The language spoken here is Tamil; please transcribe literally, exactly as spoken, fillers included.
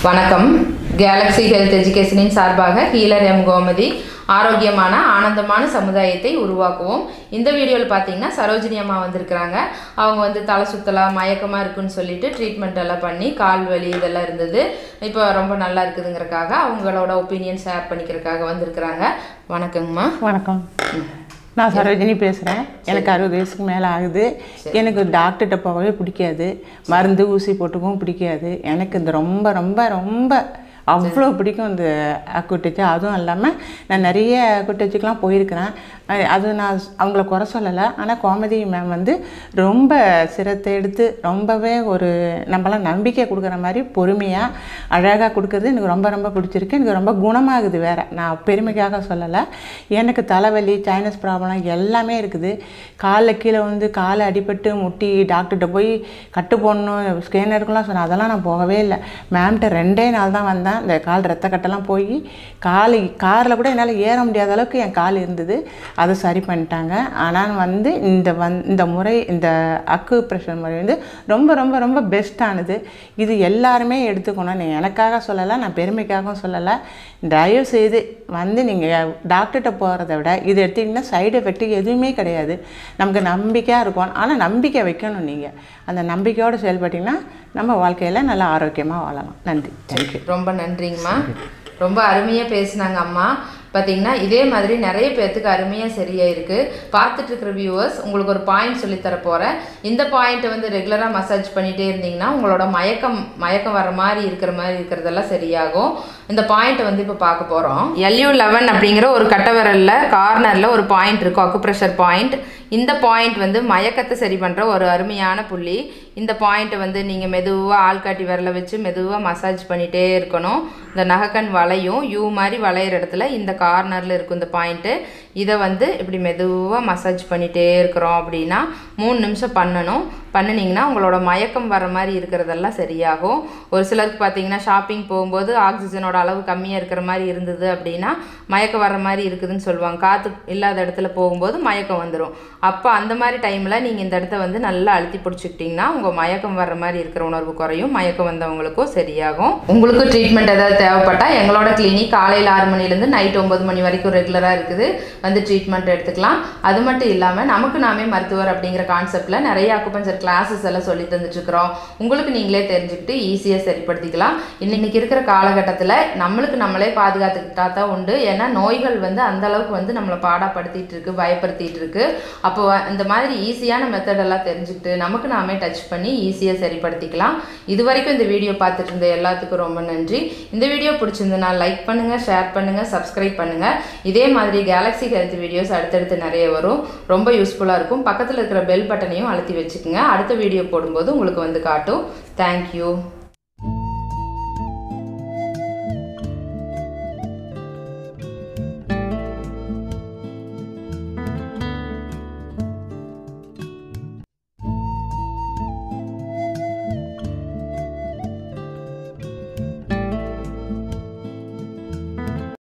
வணக்கம். கேலக்ஸி ஹெல்த் எஜுகேஷனின் சார்பாக ஹீலர் எம் கோமதி ஆரோக்கியமான ஆனந்தமான சமுதாயத்தை உருவாக்குவோம். இந்த வீடியோவில் பார்த்தீங்கன்னா சரோஜினி அம்மா வந்திருக்கிறாங்க. அவங்க வந்து தலை சுத்தலாம் மயக்கமாக இருக்குன்னு சொல்லிட்டு ட்ரீட்மெண்ட் எல்லாம் பண்ணி கால் வலி இதெல்லாம் இருந்தது. இப்போ ரொம்ப நல்லா இருக்குதுங்கிறக்காக அவங்களோட ஒப்பீனியன் ஷேர் பண்ணிக்கிறதுக்காக வந்திருக்கிறாங்க. வணக்கங்கம்மா. வணக்கம். நான் சரோஜினி பேசுகிறேன். எனக்கு அறுபது வயசுக்கு மேலே ஆகுது. எனக்கு டாக்டர்கிட்ட போகவே பிடிக்காது, மருந்து ஊசி போட்டுக்கவும் பிடிக்காது. எனக்கு இந்த ரொம்ப ரொம்ப ரொம்ப அவ்வளோ பிடிக்கும் இந்த அக்குட்டச்சு. அதுவும் இல்லாமல் நான் நிறைய அக்குட்டச்சுக்கெலாம் போயிருக்கிறேன். அது நான் அவங்கள குறை சொல்லலை. ஆனால் கோமதி மேம் வந்து ரொம்ப சிரத்தை எடுத்து ரொம்பவே ஒரு நம்மளாம் நம்பிக்கை கொடுக்குற மாதிரி பொறுமையாக அழகாக கொடுக்குறது எனக்கு ரொம்ப ரொம்ப பிடிச்சிருக்கு. எனக்கு ரொம்ப குணமாகுது. வேறு நான் பெருமைக்காக சொல்லலை. எனக்கு தலைவலி சைனஸ் ப்ராப்ளம் எல்லாமே இருக்குது. காலில் கீழே வந்து காலை அடிபட்டு முட்டி டாக்டர்கிட்ட போய் கட்டு போடணும் ஸ்கேனருக்குலாம் சொன்னேன். அதெல்லாம் நான் போகவே இல்லை. மேம்கிட்ட ரெண்டே நாள் தான் வந்தேன். இந்த கால் ரத்த கட்டெல்லாம் போய் கால் காரில் கூட என்னால் ஏற முடியாத அளவுக்கு என் கால் இருந்தது. அதை சரி பண்ணிட்டாங்க. ஆனால் வந்து இந்த வந் இந்த முறை இந்த அக்குப்ரெஷர் முறை வந்து ரொம்ப ரொம்ப ரொம்ப பெஸ்ட்டானது. இது எல்லாருமே எடுத்துக்கணும். நீ எனக்காக சொல்லலை, நான் பெருமைக்காகவும் சொல்லலை. தயவு செய்து வந்து நீங்கள் டாக்டர்கிட்ட போகிறத விட இது எடுத்திங்கன்னா சைடு எஃபெக்ட் எதுவுமே கிடையாது. நமக்கு நம்பிக்கையாக இருக்கும். ஆனால் நம்பிக்கை வைக்கணும். நீங்கள் அந்த நம்பிக்கையோடு செயல்பட்டிங்கன்னா நம்ம வாழ்க்கையில் நல்லா ஆரோக்கியமாக வாழலாம். நன்றி. தேங்க்யூ. ரொம்ப நன்றிங்கம்மா. ரொம்ப அருமையாக பேசுனாங்க அம்மா. பார்த்தீங்கன்னா இதே மாதிரி நிறைய பேர்த்துக்கு அருமையாக சரியாக இருக்குது. பார்த்துட்டு இருக்கிற வியூவர்ஸ் உங்களுக்கு ஒரு பாயிண்ட் சொல்லித்தர போகிறேன். இந்த பாயிண்ட்டை வந்து ரெகுலராக மசாஜ் பண்ணிகிட்டே இருந்தீங்கன்னா உங்களோட மயக்கம் மயக்கம் வர மாதிரி இருக்கிற மாதிரி இருக்கிறதெல்லாம் சரியாகும். இந்த பாயிண்ட்டை வந்து இப்போ பார்க்க போகிறோம். எல்யூ லெவன் அப்படிங்கிற ஒரு கட்டை விரலில் கார்னரில் ஒரு பாயிண்ட் இருக்கும், அக்குப்ரெஷர் பாயிண்ட். இந்த பாயிண்ட் வந்து மயக்கத்தை சரி பண்ணுற ஒரு அருமையான புள்ளி. இந்த பாயிண்ட்டை வந்து நீங்கள் மெதுவாக ஆள்காட்டி விரலை வச்சு மெதுவாக மசாஜ் பண்ணிகிட்டே இருக்கணும். இந்த நகக்கண் வளையும் யூ மாதிரி வளையிற இடத்துல இந்த கார்னரில் இருக்கும் இந்த பாயிண்ட்டு. இதை வந்து இப்படி மெதுவாக மசாஜ் பண்ணிகிட்டே இருக்கிறோம் அப்படின்னா மூணு நிமிஷம் பண்ணணும். பண்ணினீங்கன்னா உங்களோட மயக்கம் வர மாதிரி இருக்கிறதெல்லாம் சரியாகும். ஒரு சிலருக்கு பார்த்தீங்கன்னா ஷாப்பிங் போகும்போது ஆக்சிஜனோட அளவு கம்மியாக இருக்கிற மாதிரி இருந்தது அப்படின்னா மயக்கம் வர மாதிரி இருக்குதுன்னு சொல்லுவாங்க. காற்று இல்லாத இடத்துல போகும்போது மயக்கம் வந்துடும். அப்போ அந்த மாதிரி டைமில் நீங்கள் இந்த இடத்த வந்து நல்லா அழுத்தி பிடிச்சிக்கிட்டிங்கன்னா உங்கள் மயக்கம் வர்ற மாதிரி இருக்கிற உணர்வு குறையும். மயக்கம் வந்தவங்களுக்கும் சரியாகும். உங்களுக்கு ட்ரீட்மெண்ட் ஏதாவது தேவைப்பட்டால் எங்களோட கிளினிக் காலையில் ஆறு மணிலேருந்து நைட் ஒம்பது மணி வரைக்கும் ரெகுலராக இருக்குது. வந்து ட்ரீட்மெண்ட் எடுத்துக்கலாம். அது மட்டும் இல்லாமல் நமக்கு நாமே மருத்துவர் அப்படிங்கிற கான்செப்டில் நிறைய அக்குபஞ்சர் கிளாஸஸ் எல்லாம் சொல்லி தந்துட்டுருக்குறோம். உங்களுக்கு நீங்களே தெரிஞ்சுக்கிட்டு ஈஸியாக சரிப்படுத்திக்கலாம். இன்னைக்கு இருக்கிற காலகட்டத்தில் நம்மளுக்கு நம்மளே பாதுகாத்துக்கிட்டா தான் உண்டு. ஏன்னா நோய்கள் வந்து அந்த அளவுக்கு வந்து நம்மளை பாடாப்படுத்திட்டு இருக்கு, பயப்படுத்திட்டு இருக்கு. அப்போ இந்த மாதிரி ஈஸியான மெத்தடெல்லாம் தெரிஞ்சுக்கிட்டு நமக்கு நாமே டச் பண்ணி ஈஸியாக சரிப்படுத்திக்கலாம். இது வரைக்கும் இந்த வீடியோ பார்த்துட்டு இருந்த எல்லாத்துக்கும் ரொம்ப நன்றி. இந்த வீடியோ பிடிச்சிருந்ததுனா லைக் பண்ணுங்கள், ஷேர் பண்ணுங்கள், சப்ஸ்கிரைப் பண்ணுங்கள். இதே மாதிரி கேலக்ஸி ஹெல்த் வீடியோஸ் அடுத்தடுத்து நிறைய வரும். ரொம்ப யூஸ்ஃபுல்லாக இருக்கும். பக்கத்தில் இருக்கிற பெல் பட்டனையும் அழுத்தி வச்சுக்கோங்க. அடுத்த வீடியோ போடும்போது உங்களுக்கு வந்து காட்டும். தேங்க்யூ.